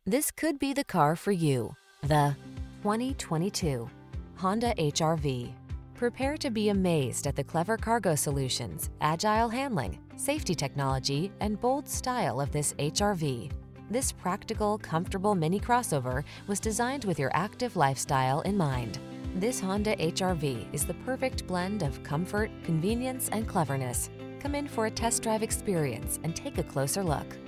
This could be the car for you. The 2022 Honda HR-V. Prepare to be amazed at the clever cargo solutions, agile handling, safety technology, and bold style of this HR-V. This practical, comfortable mini crossover was designed with your active lifestyle in mind. This Honda HR-V is the perfect blend of comfort, convenience, and cleverness. Come in for a test drive experience and take a closer look.